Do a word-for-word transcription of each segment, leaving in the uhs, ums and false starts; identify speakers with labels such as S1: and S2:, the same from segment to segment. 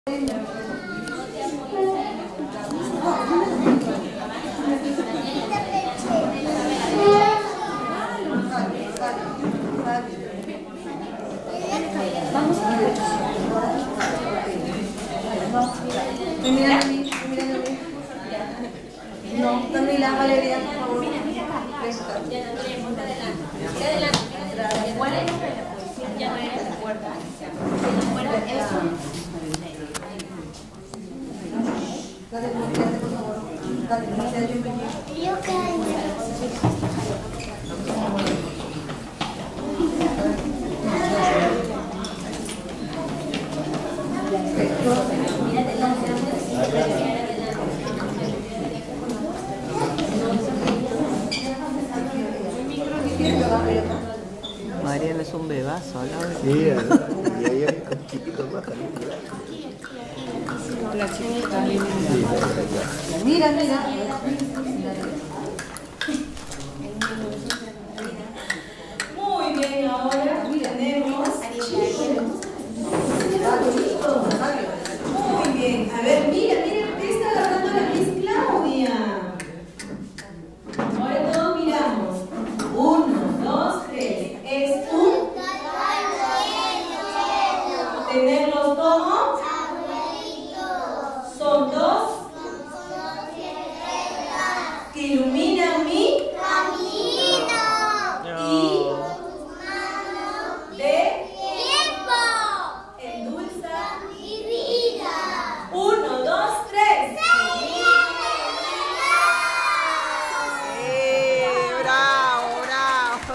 S1: Mira, mira, no, dame la Valeria, por favor.
S2: Mira, mira acá. Ya no tenemos adelante. Adelante. ¿Cuál es? Ya no era la puerta. Bueno, eso.
S1: Dale, por favor. Dale, dale,
S3: Yo
S4: Mariana es un bebazo, ¿no?
S5: Sí, y ahí hay chiquitos más también.
S1: la chiquita. Mira, mira.
S6: Muy bien, ahora tenemos muy bien, a ver, mira, mira, ¿qué está agarrando la Miss Claudia? Ahora todos miramos. Uno, dos, tres. Es un tenerlos como son dos que iluminan mi y de endulza. Uno, dos, tres.
S4: ¡Eh! ¡Bravo, bravo!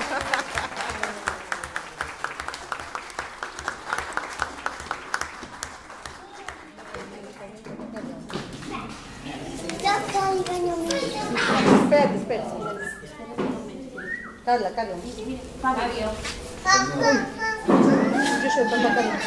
S1: Espérate, espérate. Carla, Carla.
S2: Fabio.
S1: Yo soy papá Carla.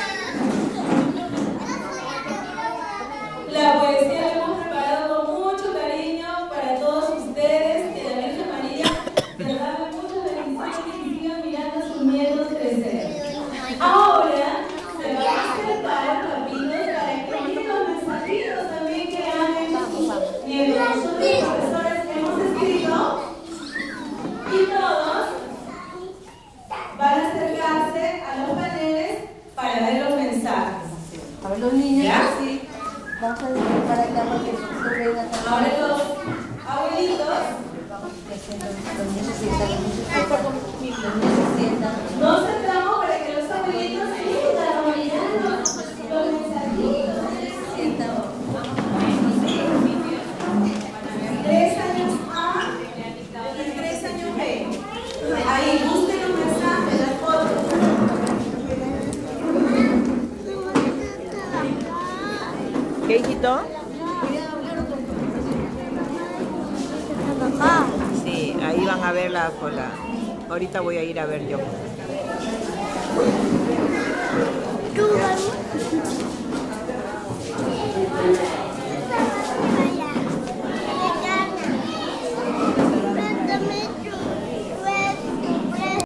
S6: La poesía la hemos preparado con mucho cariño para todos ustedes, que la Virgen María les darle muchas bendiciones y sigan mirando a sus nietos crecer. Ahora se van a acercar papitos para que miren los mensajitos también que han mientras nosotros los profesores hemos escrito, y todos van a acercarse a los paneles para ver los mensajes.
S1: A ver los niños,
S6: ¿Ya?
S1: sí. Vamos a decir para acá para que se vean acá.
S6: Ahora los abuelitos
S1: Los niños se sientan, los niños se sientan. Los niños se sientan.
S6: nos sentamos para que los abuelitos sigan mirando los mensajitos.
S1: Se sientan.
S6: Tres años A y tres años B. Ahí, busquen los mensajes, las fotos.
S4: ¿Qué hijito? Sí, ahí van a ver la cola. Ahorita voy a ir a ver yo.
S3: Tú,